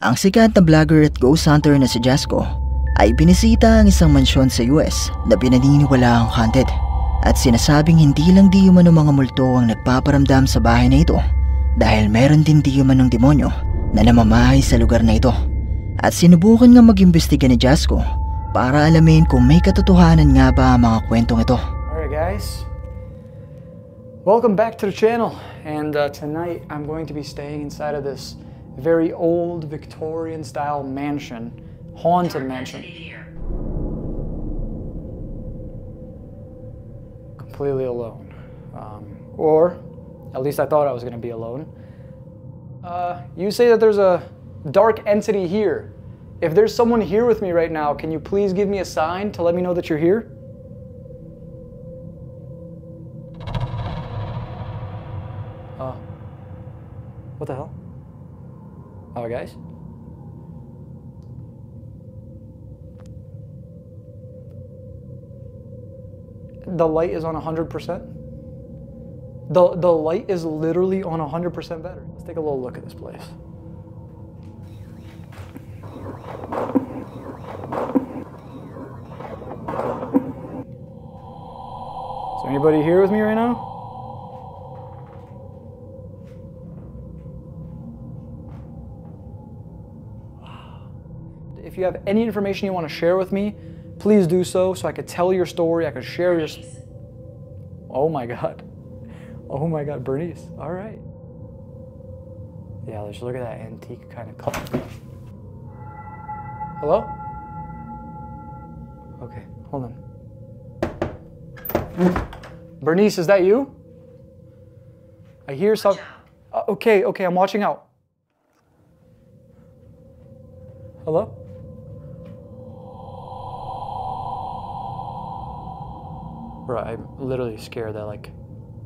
Ang sikat na vlogger at ghost hunter na si Jasco ay binisita ang isang mansyon sa US na pinaniniwalaang haunted at sinasabing hindi lang di umano mga multo ang nagpaparamdam sa bahay na ito dahil meron din di umanong demonyo na namamahay sa lugar na ito. At sinubukan nga mag-imbestiga ni Jasco para alamin kung may katotohanan nga ba ang mga kwentong ito. Alright guys, welcome back to the channel, and tonight I'm going to be staying inside of this very old Victorian style mansion, haunted mansion. Completely alone. Or at least I thought I was going to be alone. You say that there's a dark entity here. If there's someone here with me right now, can you please give me a sign to let me know that you're here? What the hell? Oh, guys? The light is on 100%? The light is literally on 100% better. Let's take a little look at this place. Is there anybody here with me right now? If you have any information you want to share with me, please do so I could tell your story, I could share your... Oh my God. Oh my God, Bernice. All right. Yeah, let's look at that antique kind of color. Hello? Okay, hold on. Bernice, is that you? I hear some... Okay, I'm watching out. Hello? Bro, I'm literally scared that like...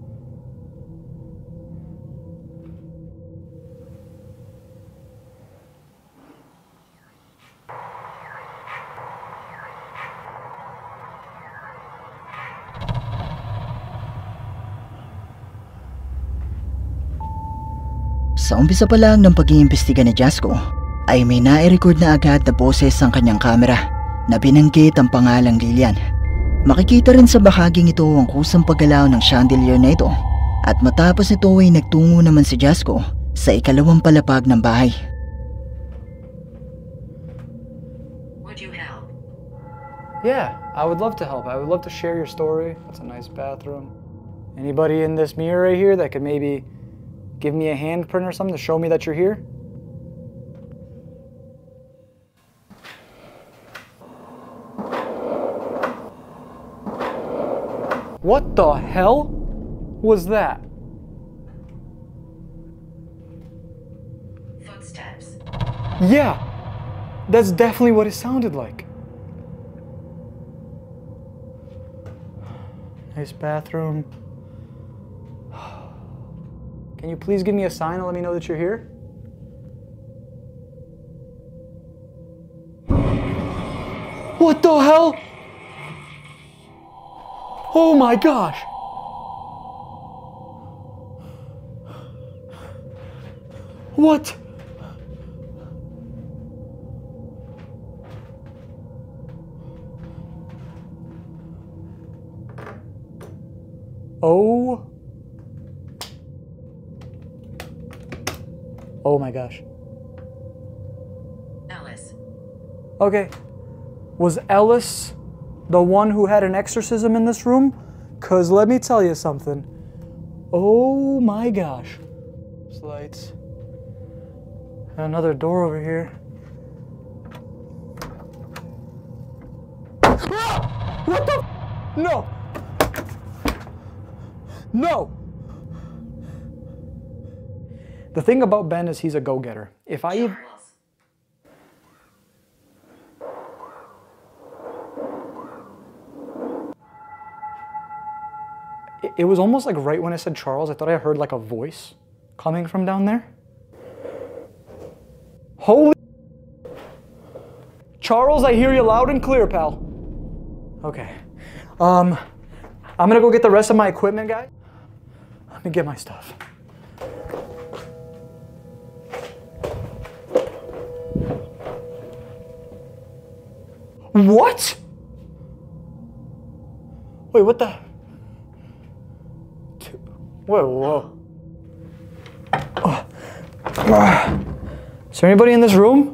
Sa umpisa pa lang ng pag-iimbestiga ni Jasco ay may nai-record na agad na boses ang kanyang kamera na binanggit ang pangalang Lilian. Makikita rin sa bahaging ito ang kusang paggalaw ng chandelier na ito at matapos nito ay nagtungo naman si Jasco sa ikalawang palapag ng bahay. Would you help? Yeah, I would love to help. I would love to share your story. That's a nice bathroom. Anybody in this mirror right here that could maybe give me a handprint or something to show me that you're here? What the hell was that? Footsteps. Yeah, that's definitely what it sounded like. Nice bathroom. Can you please give me a sign and let me know that you're here? What the hell? Oh my gosh! What? Oh my gosh. Ellis. Okay. Was Ellis the one who had an exorcism in this room? Cause let me tell you something. Oh my gosh. There's lights. Another door over here. Ah! What the? No. No. The thing about Ben is he's a go-getter. If I even... It was almost like right when I said Charles, I thought I heard like a voice coming from down there. Holy... Charles, I hear you loud and clear, pal. Okay. I'm gonna go get the rest of my equipment, guys. Let me get my stuff. What? Wait, what the? Whoa. Is there anybody in this room?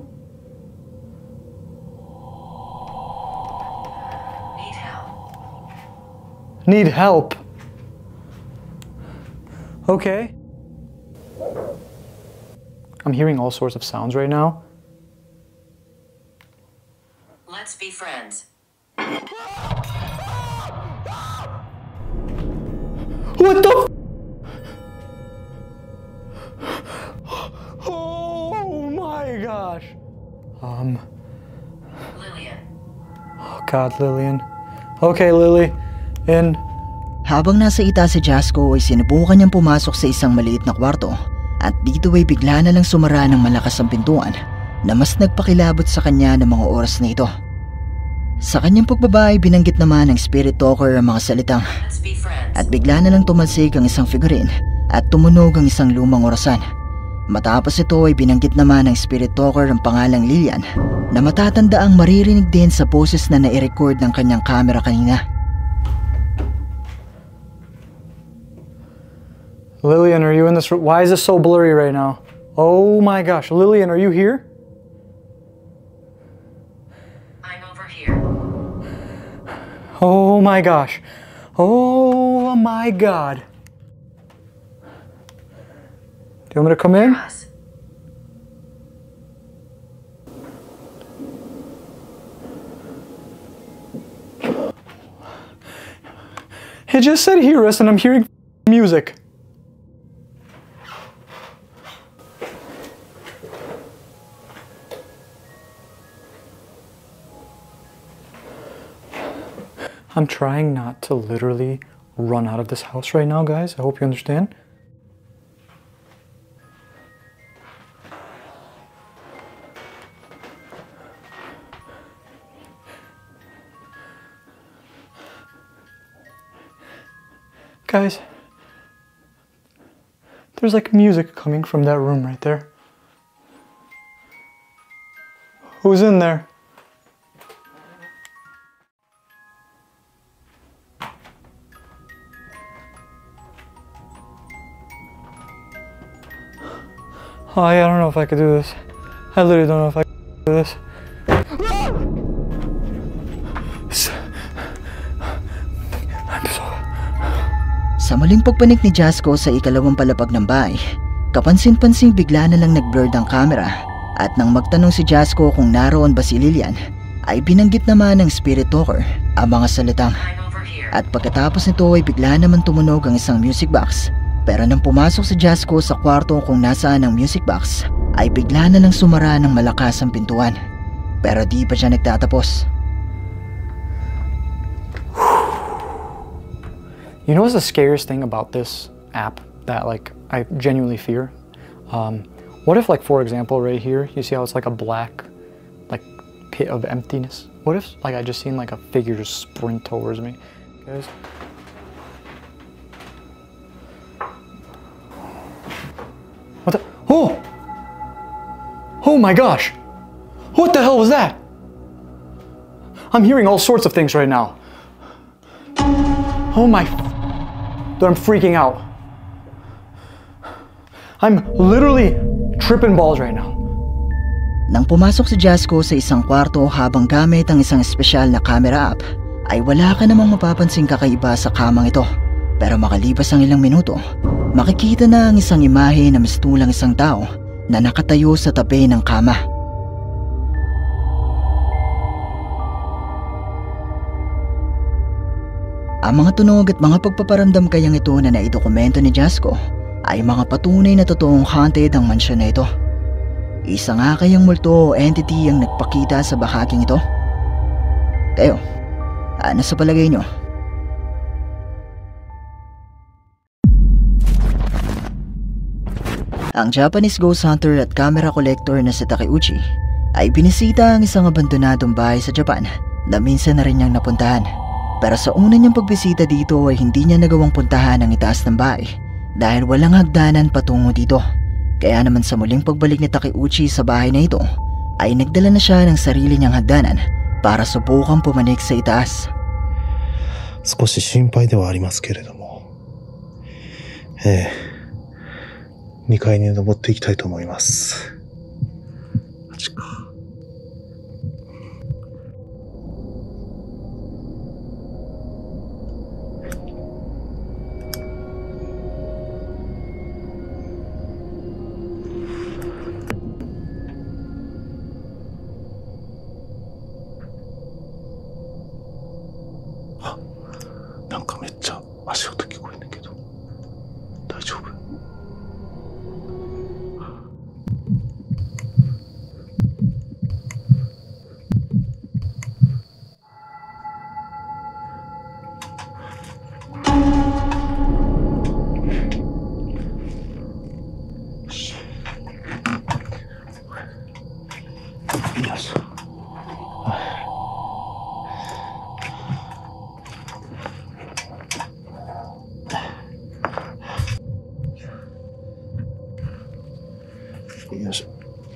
Need help. Need help. Okay. I'm hearing all sorts of sounds right now. Let's be friends. What the? Oh my gosh. Lillian. Oh God, Lillian. Okay, Lily. In. Habang nasa itaas si Jasco ay sinubukan niyang pumasok sa isang maliit na kwarto at dito ay bigla na lang sumara ng malakas ang pintuan na mas nagpakilabot sa kanya ng mga oras na ito. Sa kanyang pagbaba ay binanggit naman ng spirit talker ang mga salitang Let's be friends. at bigla na lang tumalsik ang isang figurin at tumunog ang isang lumang orasan. Matapos ito ay binanggit naman ng spirit talker ang pangalang Lillian na matatanda ang maririnig din sa boses na nai-record ng kanyang camera kanina. Lillian, are you in this room? Why is this so blurry right now? Oh my gosh. Lillian, are you here? I'm over here. Oh my gosh. Oh my God. Do you want me to come in? Us. It just said hear us and I'm hearing music. I'm trying not to literally run out of this house right now, guys. I hope you understand. Guys, there's like music coming from that room right there. Who's in there? Oh, I don't know if I could do this. I literally don't know if I can do this. I'm so... Sa muling pagpanik ni Jasco sa ikalawang palapag ng bahay, kapansin-pansing bigla na lang nag-blurred ang camera at nang magtanong si Jasco kung naroon ba si Lillian, ay binanggit naman ng spirit talker ang mga salitang I'm over here. at pagkatapos nito ay bigla naman tumunog ang isang music box. Pero nang pumasok si Jasco sa kwarto kung nasaan ang music box, ay bigla na lang sumara ng malakas ang pintuan. Pero di pa siya nagtatapos. You know what's the scariest thing about this app that like I genuinely fear? What if like, for example, right here, you see how it's like a black like pit of emptiness? What if like I just seen like a figure just sprint towards me? Guys. What the? Oh! Oh my gosh! What the hell was that? I'm hearing all sorts of things right now. Oh my... Dude, I'm freaking out. I'm literally tripping balls right now. Nang pumasok si Jasco sa isang kwarto habang gamit ang isang espesyal na camera app, ay wala ka namang mapapansing kakaiba sa kamang ito. Pero makalipas ang ilang minuto, makikita na ang isang imahe na mistulang isang tao na nakatayo sa tabi ng kama. Ang mga tunog at mga pagpaparamdam kayang ito na naidokumento ni Jasco ay mga patunay na totoong haunted ang mansyon na ito. Isa nga kayang multo o entity ang nagpakita sa bahaging ito? Kayo, ano sa palagay nyo? Ang Japanese ghost hunter at camera collector na si Takeuchi ay binisita ang isang abandonadong bahay sa Japan na minsan na rin niyang napuntahan. Pero sa una niyang pagbisita dito ay hindi niya nagawang puntahan ang itaas ng bahay dahil walang hagdanan patungo dito. Kaya naman sa muling pagbalik ni Takeuchi sa bahay na ito ay nagdala na siya ng sarili niyang hagdanan para subukang pumanik sa itaas. 少し心配ではありますけれども、2階に登っていきたいと思います。マジか。なんかめっちゃ足音聞こえんだけど大丈夫？よいしょ。よいしょ。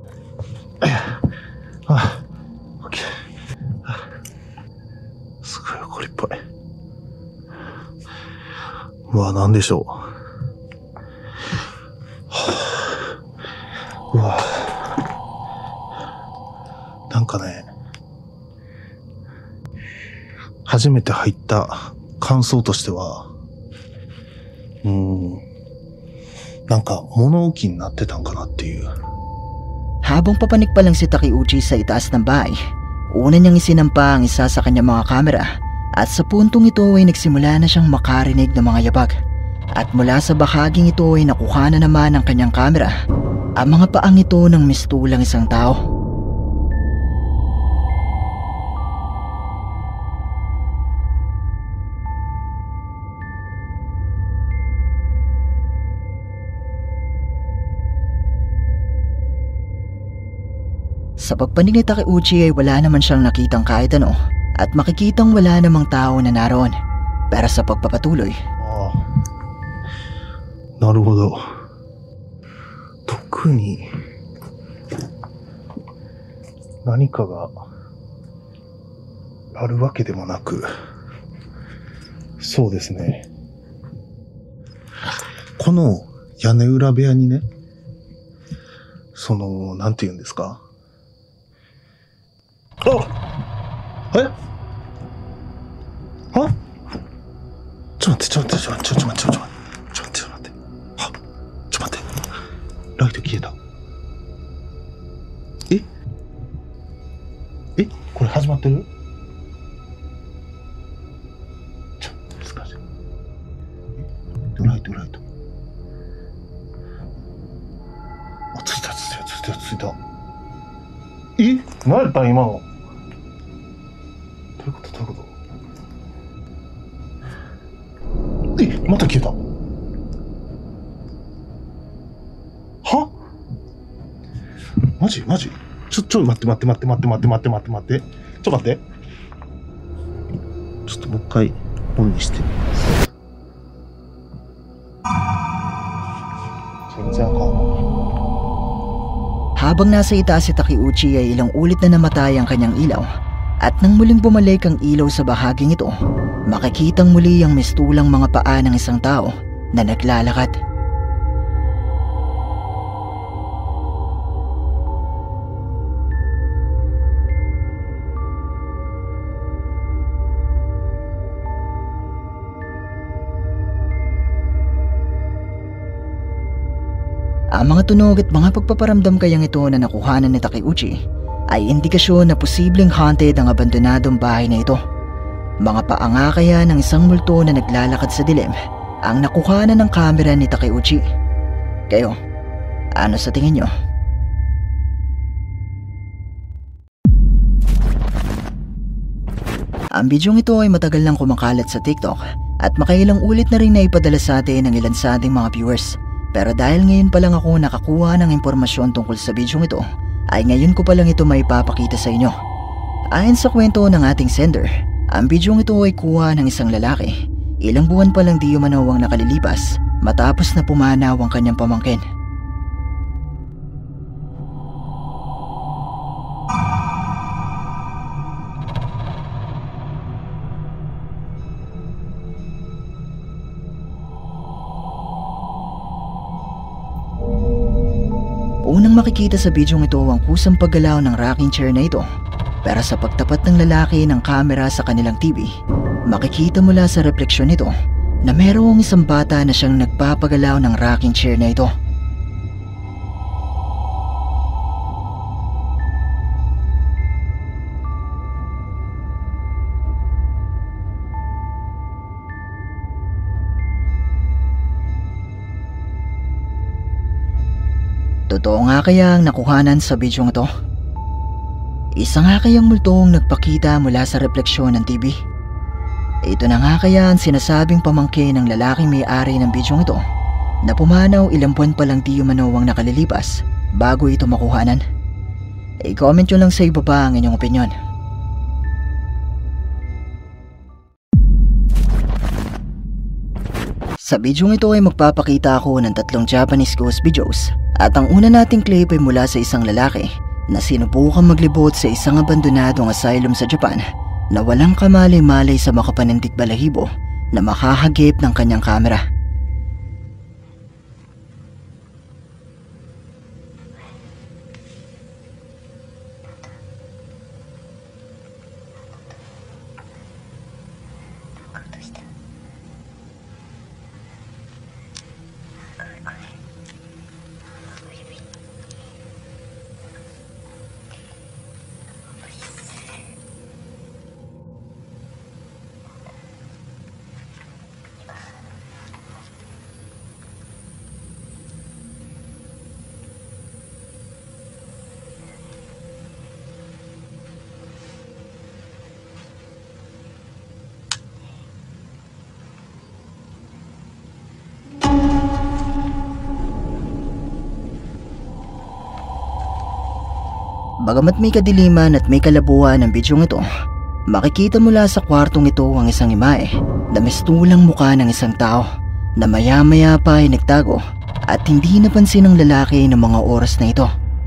あ、オッケー。すごい怒りっぽい。うわ、なんでしょう。うわ、なんかね、初めて入った感想としては、なんか物置になってたんかなっていう。 Habang papanik pa lang si Takeuchi sa itaas ng bahay, una niyang isinampa ang isa sa kanyang mga kamera at sa puntong ito ay nagsimula na siyang makarinig ng mga yabag. At mula sa bahaging ito ay nakuha na naman ng kanyang kamera ang mga paang ito ng mistulang isang tao. Sa pagpanig ni Takeuchi ay wala naman siyang nakitang kahit ano at makikitang wala namang tao na naroon. Pero sa pagpapatuloy, なるほど。特に何かがあるわけでもなく、そうですね。この屋根裏部屋にね、なんて言うんですか。あ！え？は？ちょっと待って。は？ちょっと待って。ライト消えた。これ始まってる？難しい。ライト。あ、ついた。何やったん今の。どういうこと？また消えた。は？マジ？ちょっと待って。ちょっと待って。ちょっともう一回オンにしてみます。全然あかん。 Habang nasa itaas si Takeuchi ay ilang ulit na namatay ang kanyang ilaw at nang muling bumalik ang ilaw sa bahaging ito, makikitang muli ang mistulang mga paa ng isang tao na naglalakad. Ang mga tunog at mga pagpaparamdam kayang ito na nakuhanan ni Takeuchi ay indikasyon na posibleng haunted ang abandonadong bahay na ito. Mga paanga kaya ng isang multo na naglalakad sa dilim ang nakuhanan ng kamera ni Takeuchi. Kayo, ano sa tingin nyo? Ang bidyong ito ay matagal nang kumakalat sa TikTok at makailang ulit na rin na ipadala sa atin ng ilan sa ating mga viewers. Pero dahil ngayon pa lang ako nakakuha ng impormasyon tungkol sa bidyong ito, ay ngayon ko pa lang ito maipapakita sa inyo. Ayon sa kwento ng ating sender, ang bidyong ito ay kuha ng isang lalaki. Ilang buwan pa lang di umano ang nakalilipas matapos na pumanaw ang kanyang pamangkin. nang makikita sa bidyong ito ang kusang paggalaw ng rocking chair na ito. Pero sa pagtapat ng lalaki ng kamera sa kanilang TV, makikita mula sa refleksyon nito na mayroong isang bata na siyang nagpapagalaw ng rocking chair na ito. Totoo nga kaya ang nakuhanan sa bidyong ito? Isa nga kayang multong nagpakita mula sa refleksyon ng TV? Ito na nga kaya ang sinasabing pamangkin ng lalaking may-ari ng bidyong ito na pumanaw ilang buwan pa lang di umano ang nakalilipas bago ito makuhanan? I-comment nyo lang sa ibaba ang inyong opinyon. Sa bidyong ito ay magpapakita ako ng 3 Japanese ghost videos at ang una nating clip ay mula sa isang lalaki na sinubukang maglibot sa isang abandonadong asylum sa Japan na walang kamalay-malay sa makapanindig balahibo na makahagip ng kanyang kamera. Bagamat may kadiliman at may kalabuhan ng bidyong ito, makikita mula sa kwartong ito ang isang imahe na mistulang mukha ng isang tao na maya-maya pa ay nagtago at hindi napansin ng lalaki ng mga oras na ito.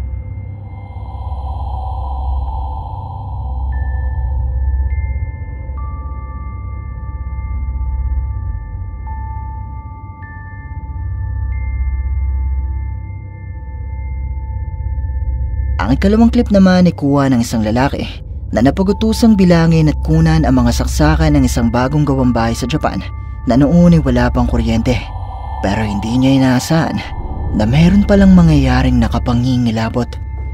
Ang ikalawang clip naman ay kuha ng isang lalaki na napagutusang bilangin at kunan ang mga saksakan ng isang bagong gawang bahay sa Japan na noon ay wala pang kuryente. Pero hindi niya inaasahan na meron palang mangyayaring nakapangingilabot.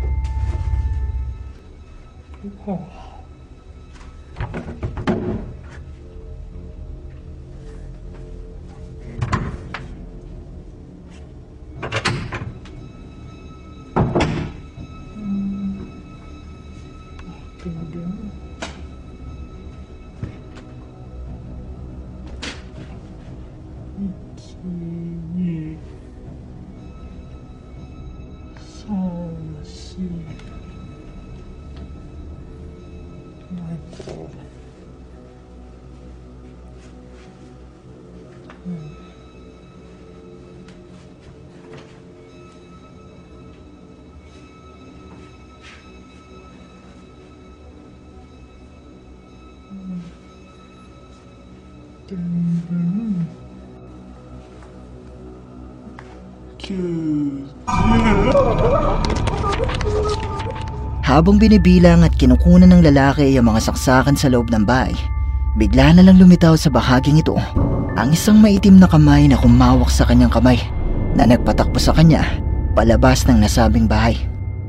Habang binibilang at kinukunan ng lalaki ang mga saksakan sa loob ng bahay, bigla na lang lumitaw sa bahaging ito ang isang maitim na kamay na kumawak sa kanyang kamay na nagpatakbo sa kanya palabas ng nasabing bahay.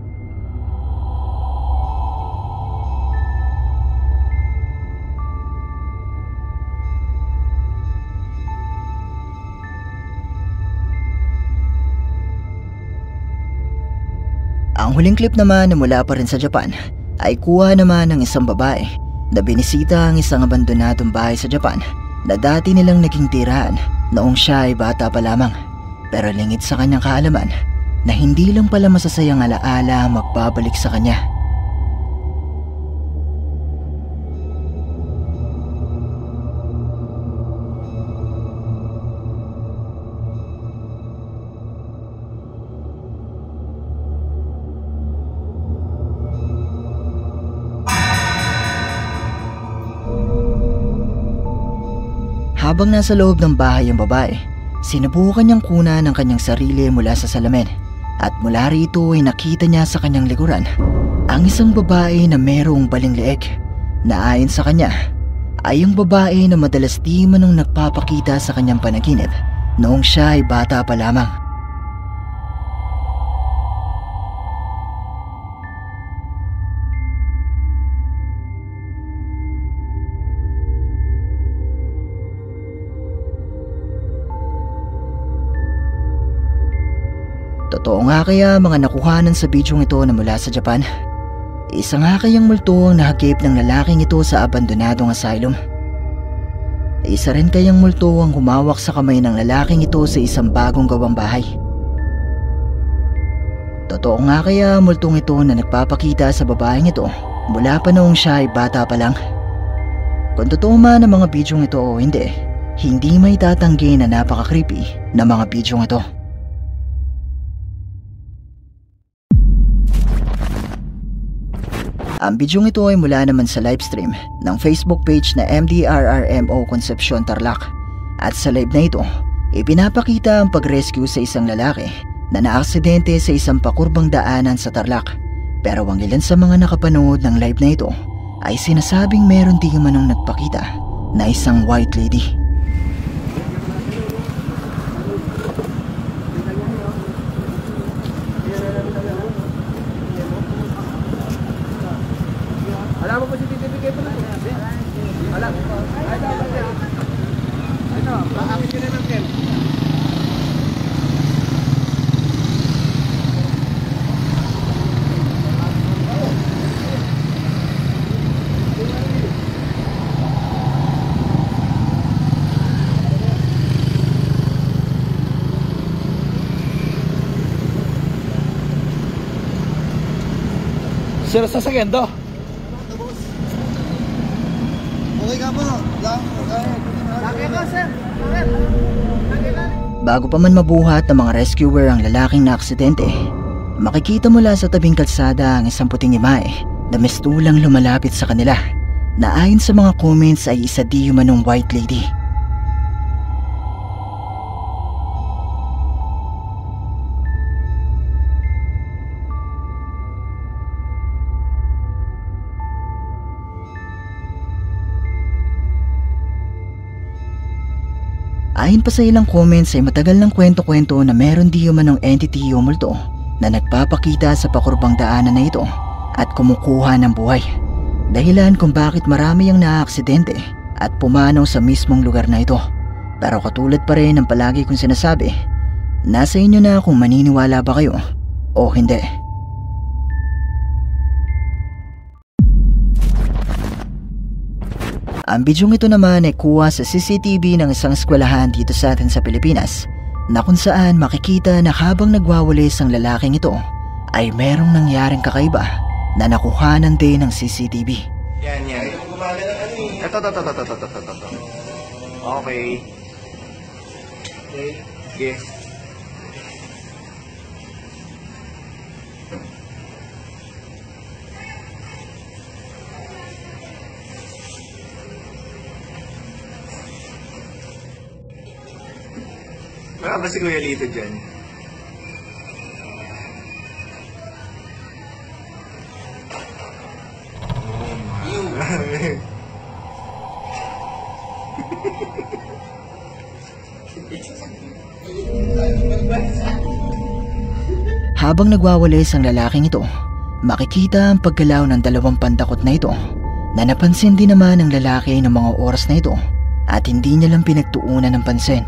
Ang huling clip naman na mula pa rin sa Japan ay kuha naman ng isang babae na binisita ang isang abandonadong bahay sa Japan na dati nilang naging tirahan noong siya ay bata pa lamang. Pero lingid sa kanyang kaalaman na hindi lang pala masasayang alaala ang magbabalik sa kanya. Habang nasa loob ng bahay ang babae, sinubukan niyang kunan ang kanyang sarili mula sa salamin At mula rito ay nakita niya sa kanyang likuran ang isang babae na merong baling leeg na ayon sa kanya ay yung babae na madalas di manong nagpapakita sa kanyang panaginip noong siya ay bata pa lamang. Totoo nga kaya mga nakuhanan sa bidyong ito na mula sa Japan? Isa nga kayang multo ang nahagip ng lalaking ito sa abandonadong asylum? Isa rin kayang multo ang humawak sa kamay ng lalaking ito sa isang bagong gawang bahay? Totoo nga kaya multong ito na nagpapakita sa babaeng ito mula pa noong siya ay bata pa lang? Kung totoo man ang mga bidyong ito o hindi may tatanggi na napaka-creepy na mga bidyong ito. Ang bidyong ito ay mula naman sa livestream ng Facebook page na MDRRMO Concepcion Tarlac. At sa live na ito, ipinapakita ang pag-rescue sa isang lalaki na naaksidente sa isang pakurbang daanan sa Tarlac. Pero ang ilan sa mga nakapanood ng live na ito ay sinasabing meron di manong nagpakita na isang white lady. Alam mo po si titibigay po lang. Alam. Ito, paakit ko na ng kem. Sir, sasakyan to? Bago pa man mabuhat ng mga rescuer ang lalaking na aksidente, makikita mula sa tabing kalsada ang isang puting imahe na mistulang lumalapit sa kanila na ayon sa mga comments ay isa di humanong white lady. Ayon pa sa ilang comments ay matagal ng kwento-kwento na meron di umanong entity o multo na nagpapakita sa pakurbang daanan na ito at kumukuha ng buhay. Dahilan kung bakit marami ang naaaksidente at pumanaw sa mismong lugar na ito. Pero katulad pa rin ng palagi kong sinasabi, nasa inyo na kung maniniwala ba kayo o hindi. Ang bidyong ito naman ay kuha sa CCTV ng isang eskwelahan dito sa atin sa Pilipinas na kung saan makikita na habang nagwawalis ang lalaking ito ay merong nangyaring kakaiba na nakuhanan din ng CCTV. Yan. Ito. Okay. Okay. Wala ba si Kuya Lito dyan? Habang nagwawalis ang lalaking ito, makikita ang paggalaw ng dalawang pandakot na ito na napansin din naman ng lalaki ng mga oras na ito at hindi niya lang pinagtuunan ng pansin.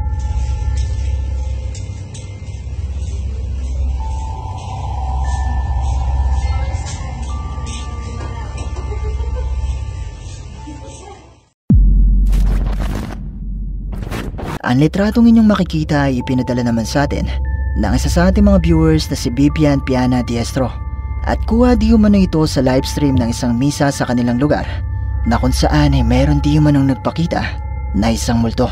Ang litratong inyong makikita ay ipinadala naman sa atin ng isa sa ating mga viewers na si Vivian Piana Diestro at kuha di umano ito sa livestream ng isang misa sa kanilang lugar na kung saan ay meron di umanong nagpakita na isang multo.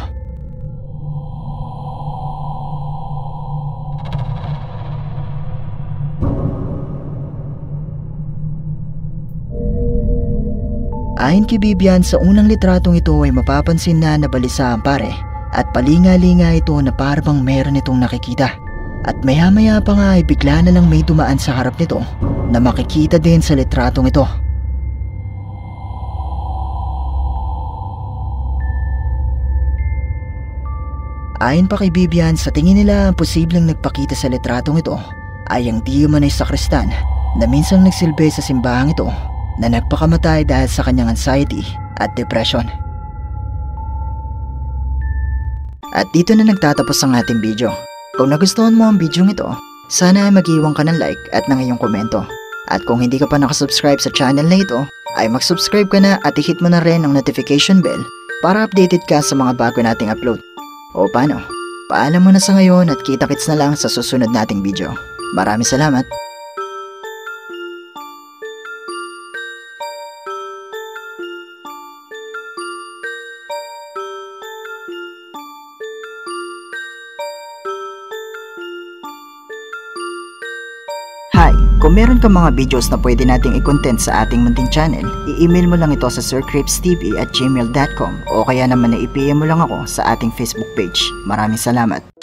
Ayon kay Vivian, sa unang litratong ito ay mapapansin na nabalisa ang pare at palinga-linga ito na parang meron itong nakikita At maya-maya pa nga ay bigla na lang may dumaan sa harap nito na makikita din sa litratong ito. Ayon pa kay Vivian, sa tingin nila ang posibleng nagpakita sa litratong ito ay ang di umanay sakristan na minsang nagsilbi sa simbahang ito na nagpakamatay dahil sa kanyang anxiety at depression. At dito na nagtatapos ang ating video. Kung nagustuhan mo ang video ito, sana ay mag-iwan ka ng like at ng iyong komento. At kung hindi ka pa nakasubscribe sa channel na ito, ay mag-subscribe ka na at i-hit mo na rin ang notification bell para updated ka sa mga bago nating upload. O paano? Paalam mo na sa ngayon at kita-kits na lang sa susunod nating video. Maraming salamat! Hi! Kung meron kang mga videos na pwede nating i-content sa ating munting channel, i-email mo lang ito sa sircrepestv@gmail.com o kaya naman na i-PM mo lang ako sa ating Facebook page. Maraming salamat!